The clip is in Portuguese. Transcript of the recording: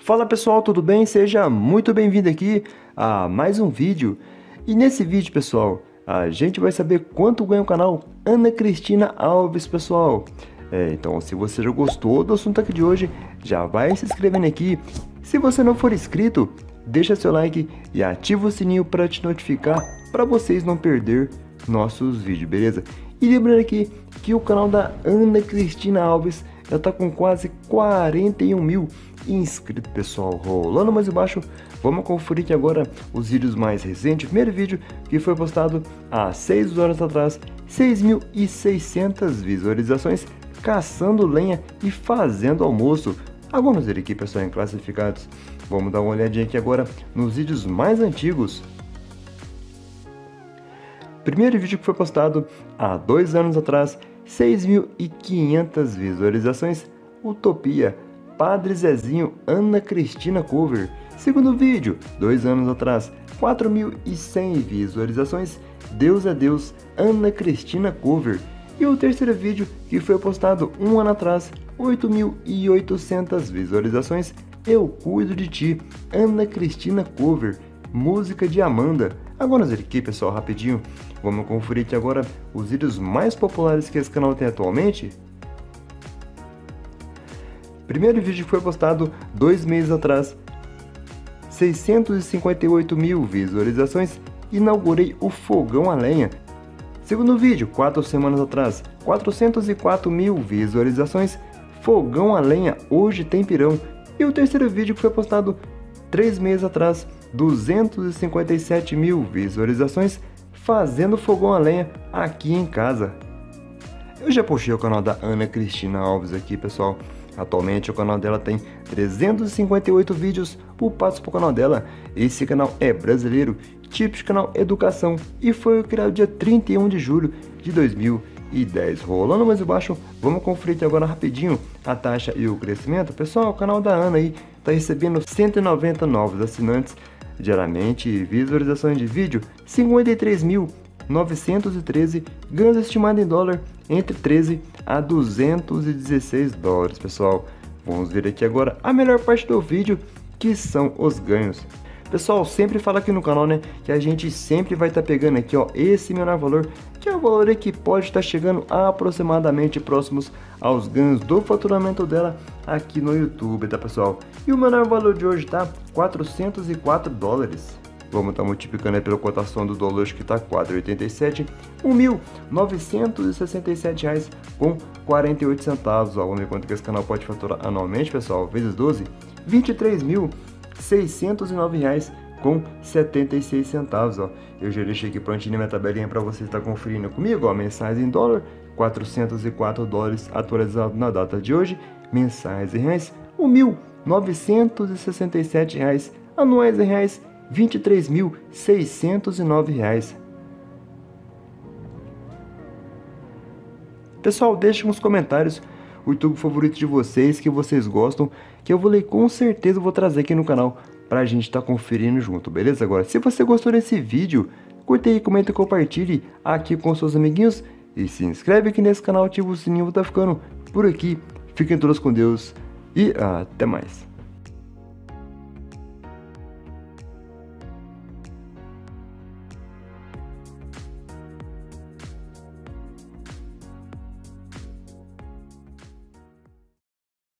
Fala pessoal, tudo bem? Seja muito bem-vindo aqui a mais um vídeo. E nesse vídeo, pessoal, a gente vai saber quanto ganha o canal Ana Cristina Alves, pessoal. Então, se você já gostou do assunto aqui de hoje, já vai se inscrevendo aqui. Se você não for inscrito, deixa seu like e ativa o sininho para te notificar, para vocês não perder nossos vídeos, beleza? E lembrando aqui que o canal da Ana Cristina Alves já tá com quase 41 mil inscritos, pessoal. Rolando mais embaixo, vamos conferir aqui agora os vídeos mais recentes. O primeiro vídeo que foi postado há 6 horas atrás, 6.600 visualizações, caçando lenha e fazendo almoço. Agora vamos ver aqui, pessoal, em classificados. Vamos dar uma olhadinha aqui agora nos vídeos mais antigos. Primeiro vídeo que foi postado há 2 anos atrás, 6.500 visualizações, Utopia, Padre Zezinho, Ana Cristina Cover. Segundo vídeo, 2 anos atrás, 4.100 visualizações, Deus é Deus, Ana Cristina Cover. E o terceiro vídeo, que foi postado 1 ano atrás, 8.800 visualizações, Eu Cuido de Ti, Ana Cristina Cover, música de Amanda. Agora nós aqui, pessoal, rapidinho, vamos conferir aqui agora os vídeos mais populares que esse canal tem atualmente. Primeiro vídeo que foi postado 2 meses atrás, 658 mil visualizações, inaugurei o fogão a lenha. Segundo vídeo, 4 semanas atrás, 404 mil visualizações, fogão a lenha, hoje tem pirão. E o terceiro vídeo que foi postado 3 meses atrás, 257 mil visualizações, fazendo fogão a lenha aqui em casa. Eu já postei o canal da Ana Cristina Alves aqui, pessoal. Atualmente o canal dela tem 358 vídeos upados para o canal dela. Esse canal é brasileiro, tipo de canal educação, e foi criado dia 31 de julho de 2010. Rolando mais embaixo, vamos conferir aqui agora rapidinho a taxa e o crescimento. Pessoal, o canal da Ana aí está recebendo 190 novos assinantes diariamente, visualizações de vídeo 53.913, ganhos estimados em dólar entre 13 a 216 dólares, pessoal. Vamos ver aqui agora a melhor parte do vídeo, que são os ganhos. Pessoal, sempre fala aqui no canal, né, que a gente sempre vai estar pegando aqui, ó, esse menor valor, que é o valor que pode estar chegando aproximadamente próximos aos ganhos do faturamento dela aqui no YouTube, tá, pessoal? E o menor valor de hoje tá 404 dólares. Vamos estar multiplicando aí pela cotação do dólar, que está 4,87, R$ 1.967 com 48 centavos. Vamos ver quanto que esse canal pode faturar anualmente, pessoal, vezes 12, R$ 23.609 com 76 centavos, ó. Eu já deixei aqui prontinho minha tabelinha para você estar conferindo comigo, ó, mensais em dólar, 404 dólares atualizado na data de hoje, mensais em reais, R$ 1.967, anuais em reais, R$ 23.609. Pessoal, deixem nos comentários o YouTube favorito de vocês, que vocês gostam, que eu vou ler, com certeza vou trazer aqui no canal pra gente estar conferindo junto, beleza? Agora, se você gostou desse vídeo, curte aí, comenta e compartilhe aqui com seus amiguinhos e se inscreve aqui nesse canal, ativa o sininho. Vou estar ficando por aqui. Fiquem todos com Deus e até mais.